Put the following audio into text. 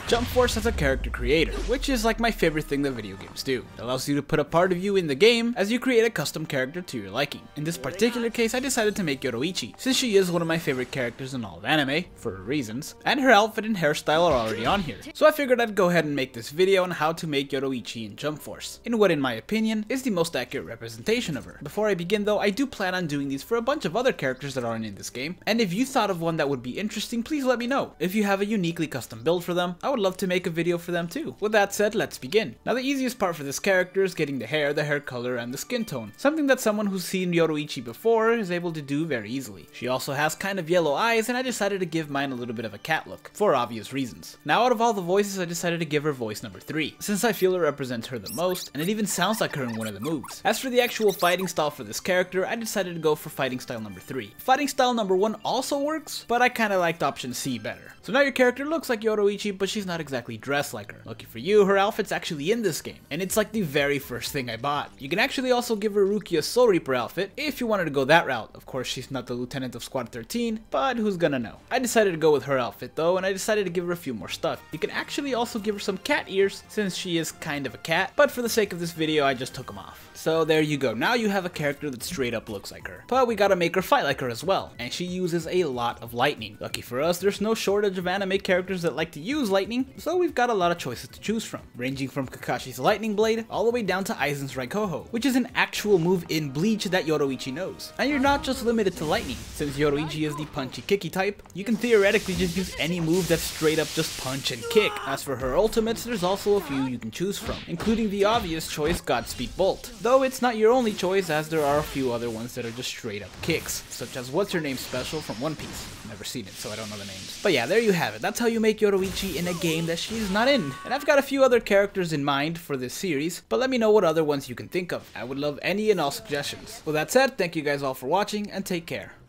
Jump Force has a character creator, which is like my favorite thing that video games do. It allows you to put a part of you in the game as you create a custom character to your liking. In this particular case, I decided to make Yoruichi, since she is one of my favorite characters in all of anime, for reasons, and her outfit and hairstyle are already on here. So I figured I'd go ahead and make this video on how to make Yoruichi in Jump Force, in what in my opinion is the most accurate representation of her. Before I begin though, I do plan on doing these for a bunch of other characters that aren't in this game, and if you thought of one that would be interesting, please let me know. If you have a uniquely custom build for them, I would love to make a video for them too. With that said, let's begin. Now the easiest part for this character is getting the hair color, and the skin tone, something that someone who's seen Yoruichi before is able to do very easily. She also has kind of yellow eyes, and I decided to give mine a little bit of a cat look, for obvious reasons. Now out of all the voices, I decided to give her voice number 3, since I feel it represents her the most, and it even sounds like her in one of the moves. As for the actual fighting style for this character, I decided to go for fighting style number 3. Fighting style number 1 also works, but I kinda liked option C better. So now your character looks like Yoruichi, but she's not exactly dressed like her. Lucky for you, her outfit's actually in this game, and it's like the very first thing I bought. You can actually also give her Rukia's Soul Reaper outfit if you wanted to go that route. Of course, she's not the lieutenant of Squad 13, but who's gonna know? I decided to go with her outfit though, and I decided to give her a few more stuff. You can actually also give her some cat ears, since she is kind of a cat, but for the sake of this video, I just took them off. So there you go, now you have a character that straight up looks like her. But we gotta make her fight like her as well, and she uses a lot of lightning. Lucky for us, there's no shortage of anime characters that like to use lightning, so we've got a lot of choices to choose from, ranging from Kakashi's Lightning Blade all the way down to Aizen's Raikoho, which is an actual move in Bleach that Yoruichi knows. And you're not just limited to lightning. Since Yoruichi is the punchy kicky type, you can theoretically just use any move that's straight up just punch and kick. As for her ultimates, there's also a few you can choose from, including the obvious choice Godspeed Bolt. Though it's not your only choice, as there are a few other ones that are just straight up kicks, such as What's Her Name Special from One Piece. Never seen it, so I don't know the names. But yeah, there you have it. That's how you make Yoruichi in a game that she's not in. And I've got a few other characters in mind for this series, but let me know what other ones you can think of. I would love any and all suggestions. With that said, thank you guys all for watching, and take care.